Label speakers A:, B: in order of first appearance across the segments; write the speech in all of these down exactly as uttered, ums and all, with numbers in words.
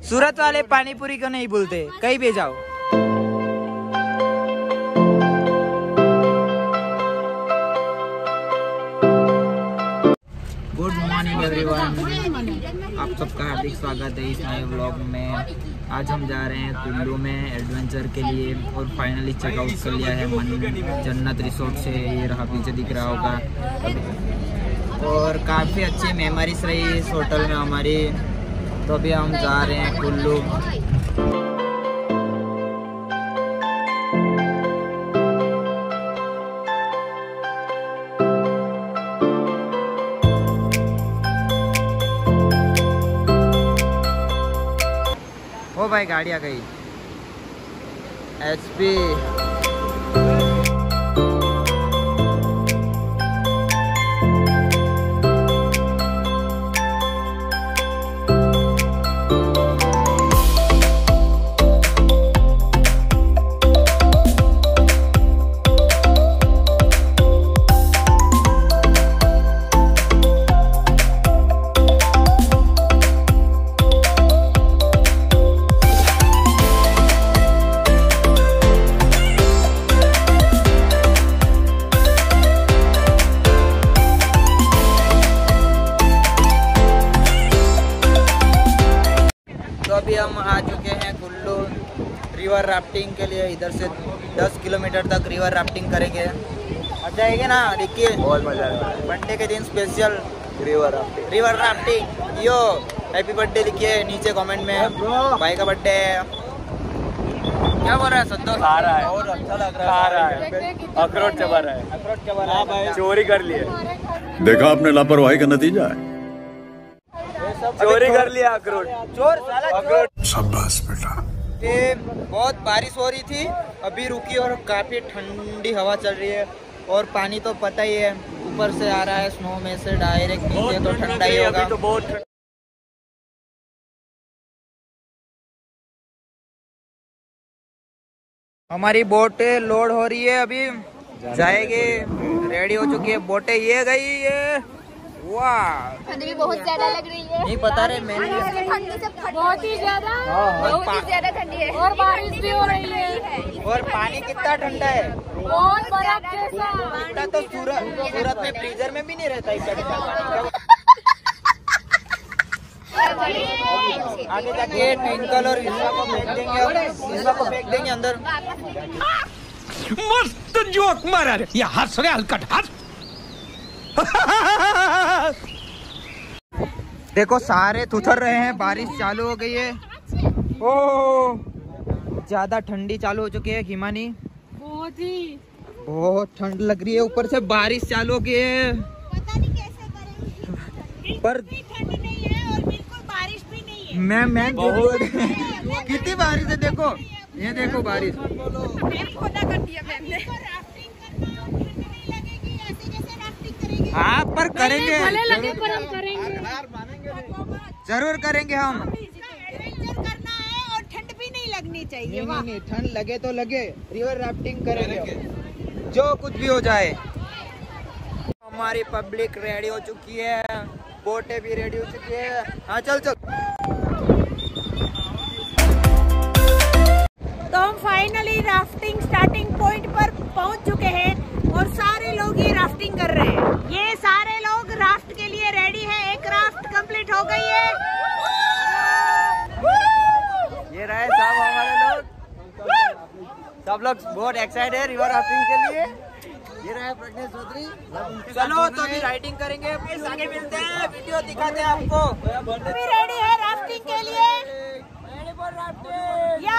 A: सूरत वाले पानी पूरी को नहीं भूलते, कहीं भी जाओ। गुड मॉर्निंग एवरीवन, आप सबका हार्दिक स्वागत है इस नए व्लॉग में। आज हम जा रहे हैं कुल्लू में एडवेंचर के लिए और फाइनली चेकआउट कर लिया है मन जन्नत रिसोर्ट से। ये रहा पीछे दिख रहा होगा। और काफ़ी अच्छी मेमोरीज रही इस होटल में हमारी। तो अभी हम जा रहे हैं कुल्लू। ओ भाई गाड़ी आ गई एच पी। अभी हम आ चुके हैं कुल्लू रिवर राफ्टिंग के लिए। इधर से दस किलोमीटर तक रिवर राफ्टिंग करेंगे। आ जाएंगे ना, देखिए बहुत मजा आएगा। बर्थडे के दिन special river rafting river rafting yo happy birthday लिखिए नीचे कमेंट में। भाई का बर्थडे है। क्या बोल रहा है संतोष? आ रहा है, बहुत अच्छा लग रहा है। आ रहा है, अखरोट चबा रहा है। अखरोट चबा रहा है, चोरी कर लिए।
B: देखा आपने लापरवाही का नतीजा है।
A: चोरी कर लिया अखरोट। चोर साला अखरोट।
B: शाबाश बेटा।
A: ये बहुत बारिश हो रही थी, अभी रुकी और काफी ठंडी हवा चल रही है। और पानी तो पता ही है ऊपर से आ रहा है, स्नो में से डायरेक्ट नीचे, तो ठंडा ही होगा। तो बहुत हमारी बोटें लोड हो रही है, अभी जाएगी, रेडी हो चुकी है बोटें। ये गई है। वाह,
C: ठंड भी बहुत ज्यादा लग रही है।
A: नहीं पता रहे मैंने
C: ठंडी से बहुत ही ज्यादा बहुत ही ज्यादा ठंडी है। और बारिश भी हो रही है।
A: और पानी कितना ठंडा है,
C: बहुत बर्फ जैसा।
A: इतना तो सूरत सूरत में फ्रीजर में भी नहीं रहता इतना ठंडा। आगे जाके ट्विंकल और इसका को फेंक देंगे, और इसका को फेंक देंगे अंदर।
D: मस्त जोक मारा रे, ये हंस रहे हलकट हंस।
A: देखो सारे थुथर रहे हैं, बारिश चालू हो गई है। ओ ज्यादा ठंडी चालू हो चुकी है हिमानी,
C: बहुत ही
A: बहुत ठंड लग रही है। ऊपर से बारिश चालू हो गई है।
C: पता नहीं कैसे करेंगे।
A: पर
C: ठंड नहीं है और बिल्कुल बारिश भी नहीं है।
A: मैं मैं कितनी बारिश है, देखो ये देखो बारिश।
C: खोला कर दिया मैंने।
A: हाँ पर करेंगे,
C: लगे पर हम करेंगे,
A: जरूर करेंगे हम।
C: एडवेंचर करना है और ठंड भी नहीं लगनी चाहिए।
A: नहीं नहीं, ठंड लगे तो लगे, रिवर राफ्टिंग करेंगे जो कुछ भी हो जाए। हमारी पब्लिक रेडी हो चुकी है, बोटें भी रेडी हो चुकी है। हाँ चल चल।
E: तो हम फाइनली राफ्टिंग स्टार्टिंग पॉइंट पर पहुंच चुके हैं और सारे लोग ये राफ्टिंग कर रहे हैं। ये सारे लोग राफ्ट के लिए रेडी हैं। एक राफ्ट कंप्लीट हो गई है।
A: ये रहे सब हमारे लोग, सब लोग बहुत एक्साइटेड है रिवर राफ्टिंग के लिए। ये रहे प्रज्ञेश चौधरी। चलो तो अभी राइडिंग करेंगे, आगे मिलते हैं, वीडियो दिखाते हैं आपको।
E: अभी रेडी है राफ्टिंग के लिए।
A: Ready for rafting.
E: या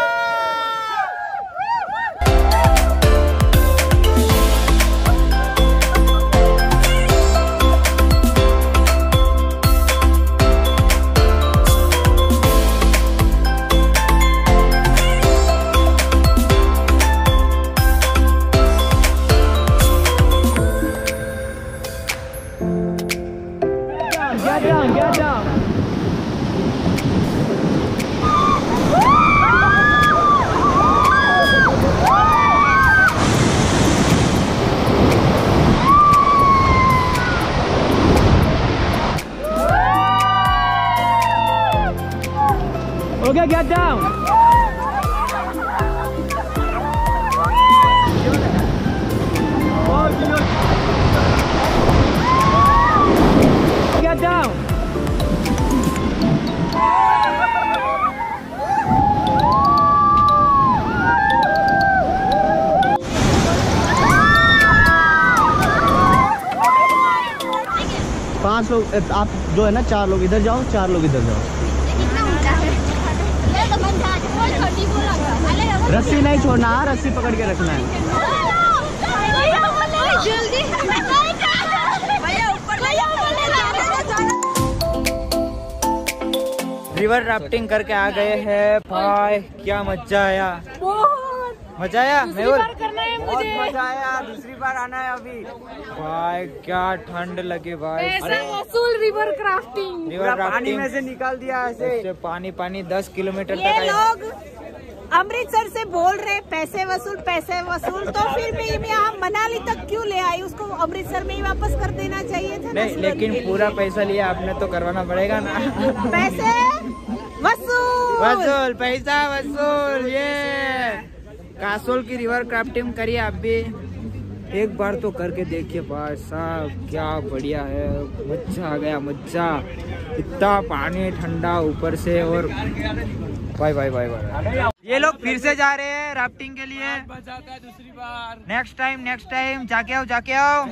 D: Get down, get down. Hey, get down. Get down.
F: पांच लोग आप जो है ना, चार लोग इधर जाओ, चार लोग इधर जाओ। रस्सी नहीं छोड़ना, रस्सी पकड़ के रखना है।
A: रिवर राफ्टिंग करके आ गए हैं भाई, क्या मजा आया। मजा आया मेहुल, बहुत मजा आया। दूसरी बार आना है अभी भाई, क्या ठंड लगे भाई।
C: वसूल रिवर क्राफ्टिंग,
A: रिवर
F: पानी में से निकाल दिया ऐसे,
A: ऐसे पानी पानी दस किलोमीटर
E: ये
A: तक आए।
E: लोग अमृतसर से बोल रहे पैसे वसूल पैसे वसूल, तो फिर मैं यहाँ मनाली तक क्यों ले आई? उसको अमृतसर में ही वापस कर देना चाहिए था ना।
A: नहीं, लेकिन पूरा पैसा लिया आपने तो करवाना पड़ेगा ना।
E: पैसे वसूल
A: वसूल, पैसा वसूल। ये कासोल की रिवर क्राफ्टिंग करिए आप भी, एक बार तो करके देखिए भाई साहब, क्या बढ़िया है। मजा आ गया, मजा। इतना पानी ठंडा ऊपर से, और भाई भाई भाई भाई। ये लोग फिर से जा रहे हैं राफ्टिंग के लिए। दूसरी बार नेक्स्ट टाइम नेक्स्ट टाइम जाके आओ जाके आओ।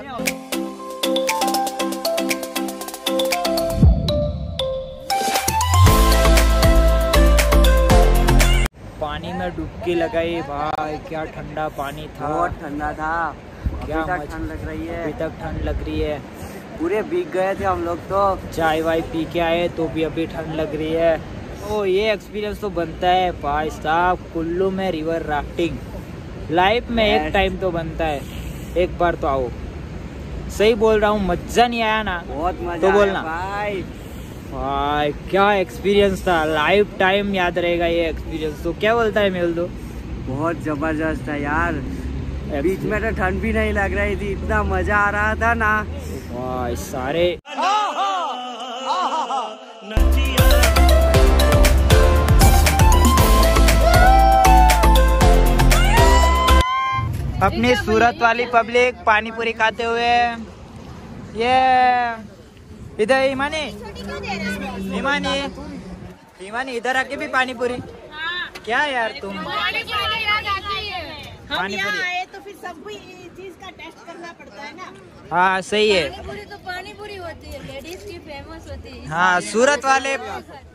A: पानी में डुबकी लगाई भाई, क्या ठंडा पानी था।
F: बहुत ठंडा था।
A: क्या
F: अभी तक
A: मज-
F: ठंड लग रही है।
A: अभी तक ठंड लग रही है।
F: पूरे भीग गए थे हम लोग तो।
A: चाय वाय पी के आए तो भी अभी ठंड लग रही है। तो ये एक्सपीरियंस तो बनता है भाई साहब, कुल्लू में रिवर राफ्टिंग लाइफ में एक टाइम तो बनता है, एक बार तो आओ। सही बोल रहा हूँ, मजा नहीं आया ना?
F: बहुत मजा
A: तो बोलना
F: आया भाई।
A: भाई क्या एक्सपीरियंस था, लाइफ टाइम याद रहेगा ये एक्सपीरियंस। तो क्या बोलता है मेहुल? तो
F: बहुत जबरदस्त था यार। बीच में तो ठंड भी नहीं लग रही थी, इतना मजा आ रहा था ना
A: भाई। सारे अपनी सूरत वाली पब्लिक पानी पूरी खाते हुए। ये इधर ईमानी ईमानी ईमानी इधर आके भी पानी पूरी। क्या यार तुम,
E: हम
A: पानी
E: यहाँ
A: पूरी।
E: आए तो फिर सब भी चीज का टेस्ट करना पड़ता है ना।
A: हाँ सही है।
C: पानी पूरी तो पानी पूरी होती है, लेडीज की फेमस होती है।
A: हाँ सूरत वाले